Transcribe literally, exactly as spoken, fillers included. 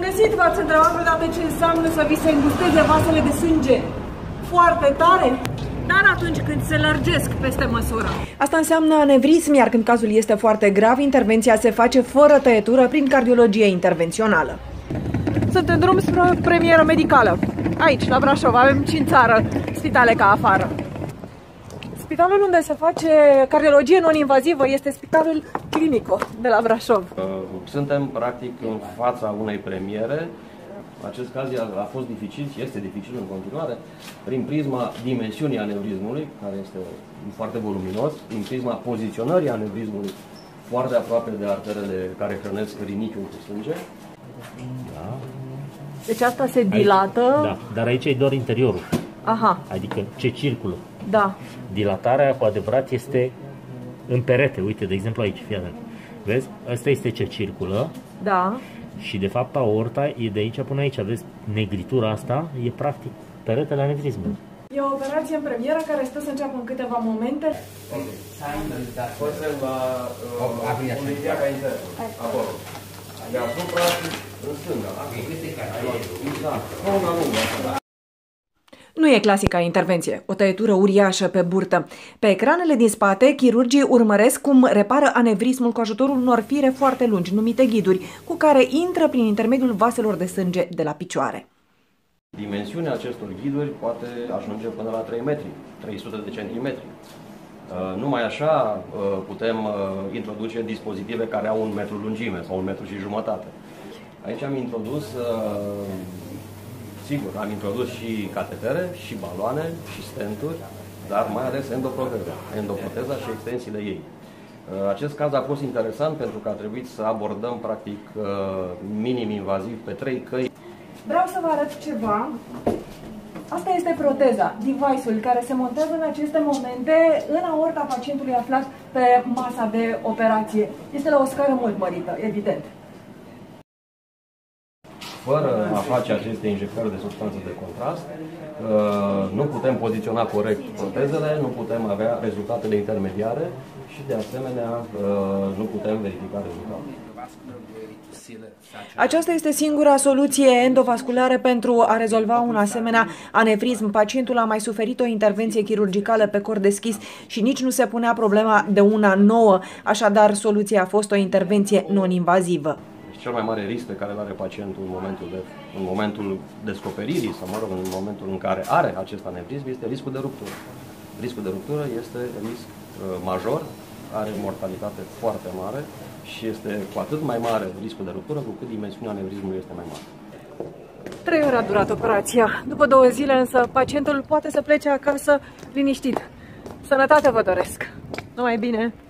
găsit, v-ați întrebat vreodată ce înseamnă să vi se îngusteze vasele de sânge foarte tare? Dar atunci când se lărgesc peste măsură. Asta înseamnă anevrism, iar când cazul este foarte grav, intervenția se face fără tăietură prin cardiologie intervențională. Sunt în drum spre premieră medicală. Aici, la Brașov, avem și în țară spitale ca afară. Spitalul unde se face cardiologie non-invazivă este Spitalul Clinico de la Brașov. Suntem practic în fața unei premiere. Acest caz a fost dificil și este dificil în continuare prin prisma dimensiunii anevrismului, care este foarte voluminos, prin prisma poziționării anevrismului foarte aproape de arterele care hrănesc rinichiul cu sânge. Da. Deci asta se dilată. Aici, da, dar aici e doar interiorul. Aha. Adică ce circulă. Da. Dilatarea cu adevărat este în perete. Uite, de exemplu aici, fii atent. Vezi? Asta este ce circulă. Da. Și de fapt aorta e de aici până aici. Vezi, negritura asta e practic peretele anevrismului. E o operație în premieră care stă să înceapă în câteva momente. Păstrăm la unitatea ca internă. Acolo. Deasupra, în stânga. Exact. Una lungă. Nu e clasica intervenție, o tăietură uriașă pe burtă. Pe ecranele din spate, chirurgii urmăresc cum repară anevrismul cu ajutorul unor fire foarte lungi, numite ghiduri, cu care intră prin intermediul vaselor de sânge de la picioare. Dimensiunea acestor ghiduri poate ajunge până la trei metri, trei sute de centimetri. Numai așa putem introduce dispozitive care au un metru lungime sau un metru și jumătate. Aici am introdus, sigur, am introdus și catetere, și baloane, și stenturi, dar mai ales endoproteza, endoproteza și extensiile ei. Acest caz a fost interesant pentru că a trebuit să abordăm practic minim invaziv pe trei căi. Vreau să vă arăt ceva. Asta este proteza, device-ul care se montează în aceste momente în aorta pacientului aflat pe masa de operație. Este la o scară mult mărită, evident. Fără a face aceste injectări de substanțe de contrast, nu putem poziționa corect protezele, nu putem avea rezultatele intermediare și de asemenea nu putem verifica rezultatele. Aceasta este singura soluție endovasculară pentru a rezolva un asemenea anevrism. Pacientul a mai suferit o intervenție chirurgicală pe cor deschis și nici nu se punea problema de una nouă, așadar soluția a fost o intervenție non-invazivă. Cel mai mare risc pe care îl are pacientul în momentul, de, în momentul descoperirii sau, mă rog, în momentul în care are acest anevrism este riscul de ruptură. Riscul de ruptură este risc uh, major, are mortalitate foarte mare și este cu atât mai mare riscul de ruptură cu cât dimensiunea anevrismului este mai mare. Trei ore a durat operația. După două zile însă pacientul poate să plece acasă liniștit. Sănătate vă doresc! Numai bine!